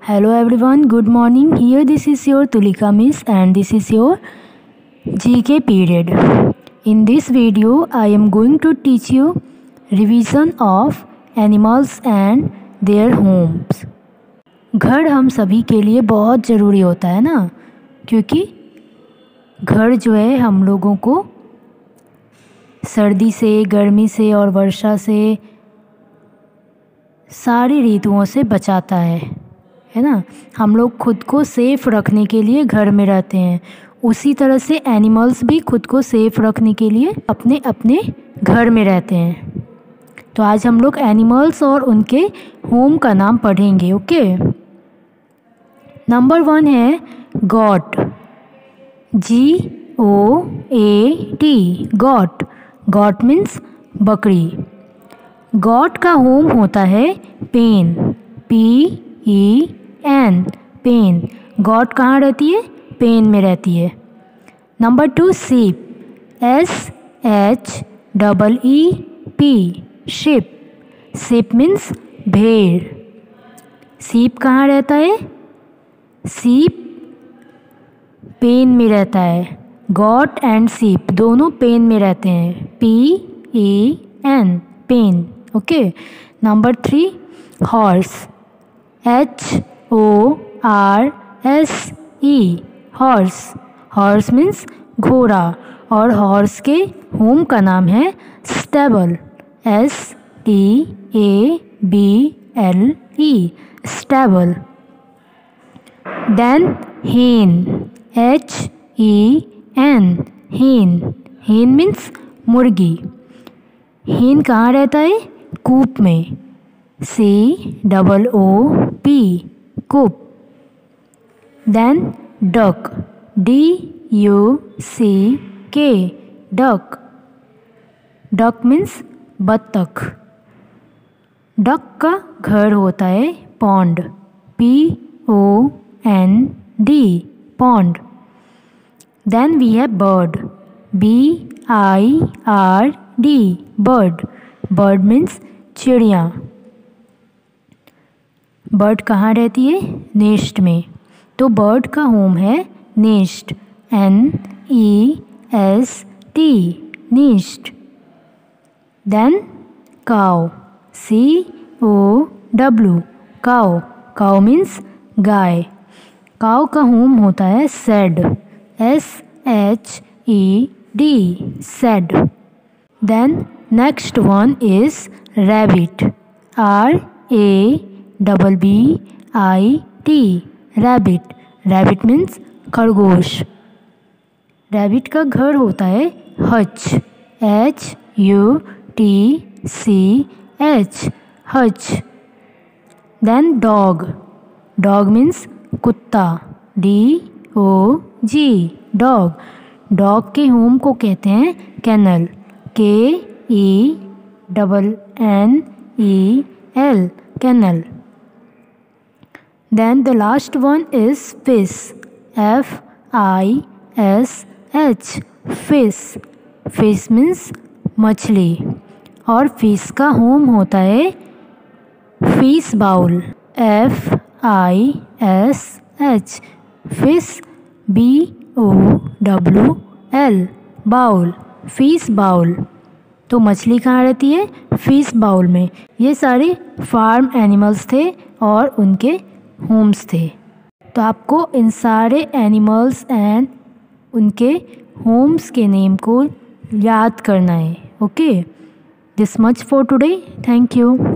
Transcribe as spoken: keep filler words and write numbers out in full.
Hello everyone, good morning. Here this is your Tulika Miss and this is your G K period. In this video I am going to teach you revision of animals and their homes. घर हम सभी के लिए बहुत ज़रूरी होता है ना, क्योंकि घर जो है हम लोगों को सर्दी से, गर्मी से और वर्षा से, सारी ऋतुओं से बचाता है है ना। हम लोग खुद को सेफ़ रखने के लिए घर में रहते हैं, उसी तरह से एनिमल्स भी खुद को सेफ़ रखने के लिए अपने अपने घर में रहते हैं। तो आज हम लोग एनिमल्स और उनके होम का नाम पढ़ेंगे। ओके, नंबर वन है goat, G O A T, goat. Goat means बकरी। गॉट का होम होता है pen, P E N, pen. Goat कहाँ रहती है? पेन में रहती है। Number two sheep, S H double E P, sheep. Sheep means भेड़। सीप कहाँ रहता है? सीप पेन में रहता है। गॉट एंड सीप दोनों पेन में रहते हैं, P E N, pen. Okay, number three horse, H O R S E, horse. Horse means घोड़ा और हॉर्स के होम का नाम है stable, S T A B L E, stable. Then hen, H E N, hen. Hen means मुर्गी। हेन कहाँ रहता है? कूप में, C double O P, coop. Then duck, D U C K, duck. Duck means बत्तख। Duck का घर होता है pond, P O N D, pond. Then we have bird, B I R D, bird. Bird means चिड़िया। Bird कहाँ रहती है? Nest में। तो बर्ड का होम है nest, N E S T, nest. Then cow, C O W, cow. Cow means गाय। Cow का होम होता है shed, S H E D, shed. Then next one is rabbit, R A double B I T, rabbit. Rabbit means खरगोश। Rabbit का घर होता है hutch, H U T C H, hutch. Then dog, dog means कुत्ता, D O G, dog. Dog के home को कहते हैं kennel, K E double N E L, kennel. Then the last one is fish, F I S H, fish. Fish means मछली और fish का home होता है fish bowl, F I S H, fish, B O W L, bowl, fish bowl. तो मछली कहाँ रहती है? फिश बाउल में। ये सारे फार्म एनिमल्स थे और उनके होम्स थे। तो आपको इन सारे एनिमल्स एंड उनके होम्स के नेम को याद करना है। Okay, this much for today, thank you.